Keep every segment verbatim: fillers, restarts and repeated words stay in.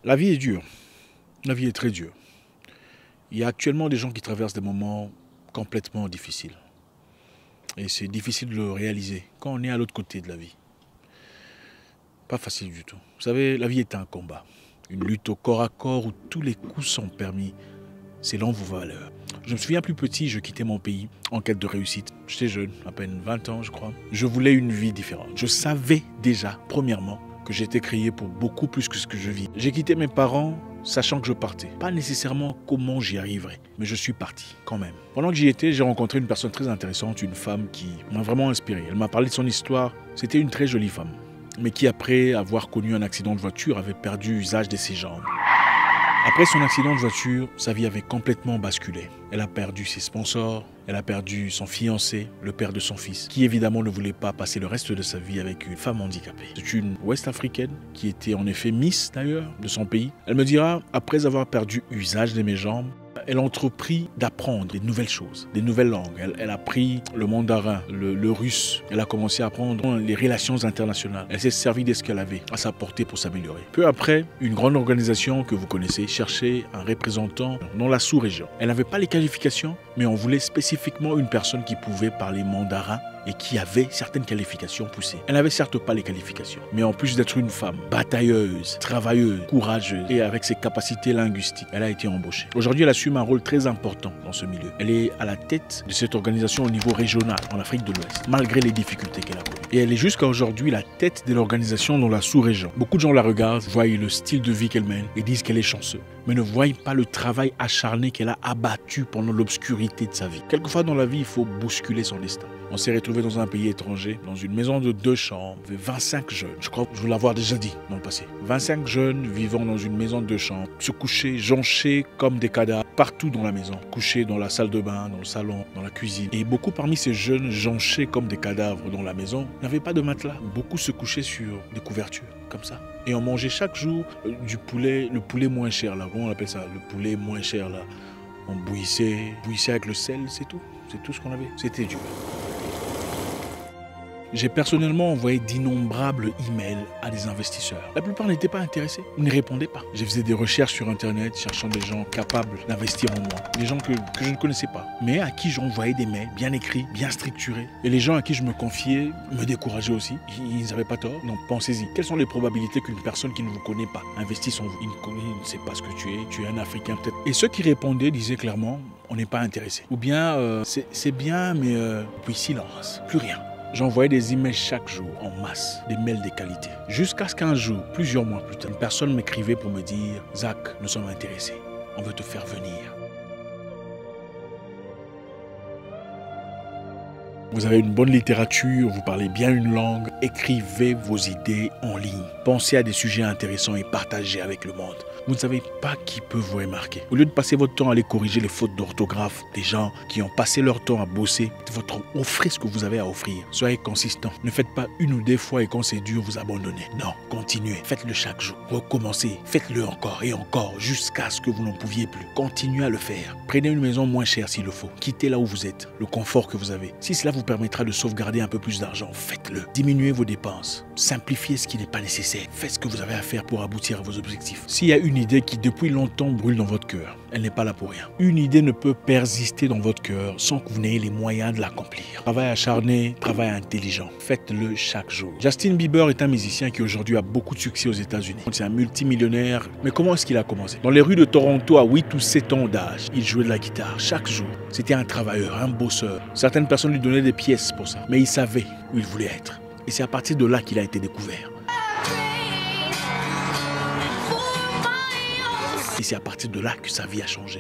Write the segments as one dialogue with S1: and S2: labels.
S1: La vie est dure. La vie est très dure. Il y a actuellement des gens qui traversent des moments complètement difficiles. Et c'est difficile de le réaliser quand on est à l'autre côté de la vie. Pas facile du tout. Vous savez, la vie est un combat. Une lutte au corps à corps où tous les coups sont permis. Selon vos valeurs. Je me souviens plus petit, je quittais mon pays en quête de réussite. J'étais jeune, à peine vingt ans je crois. Je voulais une vie différente. Je savais déjà, premièrement, que j'étais créé pour beaucoup plus que ce que je vis. J'ai quitté mes parents sachant que je partais. Pas nécessairement comment j'y arriverais, mais je suis parti quand même. Pendant que j'y étais, j'ai rencontré une personne très intéressante, une femme qui m'a vraiment inspiré. Elle m'a parlé de son histoire. C'était une très jolie femme, mais qui après avoir connu un accident de voiture avait perdu usage de ses jambes. Après son accident de voiture, sa vie avait complètement basculé. Elle a perdu ses sponsors, elle a perdu son fiancé, le père de son fils, qui évidemment ne voulait pas passer le reste de sa vie avec une femme handicapée. C'est une Ouest-Africaine qui était en effet Miss d'ailleurs de son pays. Elle me dira, après avoir perdu usage de mes jambes, elle a entrepris d'apprendre des nouvelles choses, des nouvelles langues. Elle, elle a appris le mandarin, le, le russe. Elle a commencé à apprendre les relations internationales. Elle s'est servie de ce qu'elle avait à sa portée pour s'améliorer. Peu après, une grande organisation que vous connaissez cherchait un représentant dans la sous-région. Elle n'avait pas les qualifications, mais on voulait spécifiquement une personne qui pouvait parler mandarin et qui avait certaines qualifications poussées. Elle n'avait certes pas les qualifications, mais en plus d'être une femme batailleuse, travailleuse, courageuse et avec ses capacités linguistiques, elle a été embauchée. Aujourd'hui, elle assume un rôle très important dans ce milieu. Elle est à la tête de cette organisation au niveau régional en Afrique de l'Ouest, malgré les difficultés qu'elle a connues. Et elle est jusqu'à aujourd'hui la tête de l'organisation dans la sous-région. Beaucoup de gens la regardent, voient le style de vie qu'elle mène et disent qu'elle est chanceuse, mais ne voient pas le travail acharné qu'elle a abattu pendant l'obscurité de sa vie. Quelquefois dans la vie, il faut bousculer son destin. On s'est retrouvé dans un pays étranger, dans une maison de deux chambres, avec vingt-cinq jeunes. Je crois que je vous l'avoir déjà dit dans le passé. vingt-cinq jeunes vivant dans une maison de deux chambres, se coucher, jonchés comme des cadavres, partout dans la maison. Couchés dans la salle de bain, dans le salon, dans la cuisine. Et beaucoup parmi ces jeunes jonchés comme des cadavres dans la maison n'avaient pas de matelas. Beaucoup se couchaient sur des couvertures, comme ça. Et on mangeait chaque jour du poulet, le poulet moins cher là. Comment on appelle ça? Le poulet moins cher là. On bouillissait, bouillissait avec le sel, c'est tout. C'est tout ce qu'on avait. C'était dur. J'ai personnellement envoyé d'innombrables emails à des investisseurs. La plupart n'étaient pas intéressés, ils ne répondaient pas. Je faisais des recherches sur internet cherchant des gens capables d'investir en moi, des gens que, que je ne connaissais pas, mais à qui j'envoyais des mails bien écrits, bien structurés. Et les gens à qui je me confiais me décourageaient aussi. Ils n'avaient pas tort. Donc pensez-y. Quelles sont les probabilités qu'une personne qui ne vous connaît pas investisse en vous? Il ne, il ne sait pas ce que tu es, tu es un Africain peut-être. Et ceux qui répondaient disaient clairement, on n'est pas intéressé. Ou bien, euh, c'est bien, mais euh, puis silence, plus rien. J'envoyais des emails chaque jour, en masse, des mails de qualité. Jusqu'à ce qu'un jour, plusieurs mois plus tard, une personne m'écrivait pour me dire « Zach, nous sommes intéressés, on veut te faire venir ». Vous avez une bonne littérature, vous parlez bien une langue, écrivez vos idées en ligne. Pensez à des sujets intéressants et partagez avec le monde. Vous ne savez pas qui peut vous remarquer. Au lieu de passer votre temps à aller corriger les fautes d'orthographe des gens qui ont passé leur temps à bosser, votre, offrez ce que vous avez à offrir. Soyez consistant. Ne faites pas une ou deux fois et quand c'est dur, vous abandonnez. Non, continuez. Faites-le chaque jour. Recommencez. Faites-le encore et encore jusqu'à ce que vous n'en pouviez plus. Continuez à le faire. Prenez une maison moins chère s'il le faut. Quittez là où vous êtes, le confort que vous avez. Si cela vous permettra de sauvegarder un peu plus d'argent, faites-le. Diminuez vos dépenses. Simplifiez ce qui n'est pas nécessaire. Faites ce que vous avez à faire pour aboutir à vos objectifs. S'il y a une idée qui depuis longtemps brûle dans votre cœur, elle n'est pas là pour rien. Une idée ne peut persister dans votre cœur sans que vous n'ayez les moyens de l'accomplir. Travail acharné, travail intelligent. Faites-le chaque jour. Justin Bieber est un musicien qui aujourd'hui a beaucoup de succès aux États-Unis. C'est un multimillionnaire. Mais comment est-ce qu'il a commencé? Dans les rues de Toronto, à huit ou sept ans d'âge, il jouait de la guitare chaque jour. C'était un travailleur, un bosseur. Certaines personnes lui donnaient des pièces pour ça. Mais il savait où il voulait être. Et c'est à partir de là qu'il a été découvert. Et c'est à partir de là que sa vie a changé.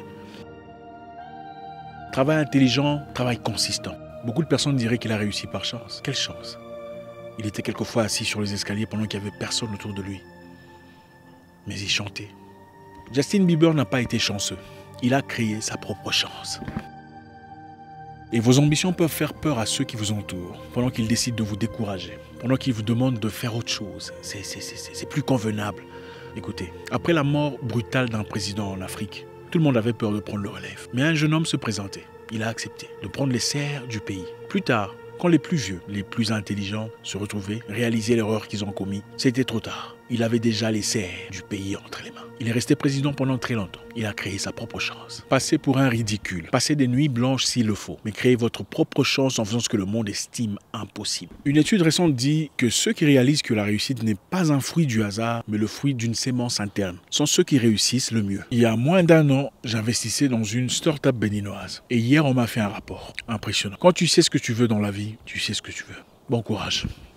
S1: Travail intelligent, travail consistant. Beaucoup de personnes diraient qu'il a réussi par chance. Quelle chance! Il était quelquefois assis sur les escaliers pendant qu'il n'y avait personne autour de lui. Mais il chantait. Justin Bieber n'a pas été chanceux. Il a créé sa propre chance. Et vos ambitions peuvent faire peur à ceux qui vous entourent, pendant qu'ils décident de vous décourager, pendant qu'ils vous demandent de faire autre chose. C'est plus convenable. Écoutez, après la mort brutale d'un président en Afrique, tout le monde avait peur de prendre le relève. Mais un jeune homme se présentait. Il a accepté de prendre les serres du pays. Plus tard, quand les plus vieux, les plus intelligents se retrouvaient, réalisaient l'erreur qu'ils ont commise, c'était trop tard. Il avait déjà les serres du pays entre les mains. Il est resté président pendant très longtemps. Il a créé sa propre chance. Passez pour un ridicule. Passez des nuits blanches s'il le faut. Mais créez votre propre chance en faisant ce que le monde estime impossible. Une étude récente dit que ceux qui réalisent que la réussite n'est pas un fruit du hasard, mais le fruit d'une sémence interne, sont ceux qui réussissent le mieux. Il y a moins d'un an, j'investissais dans une start-up béninoise. Et hier, on m'a fait un rapport. Impressionnant. Quand tu sais ce que tu veux dans la vie, tu sais ce que tu veux. Bon courage.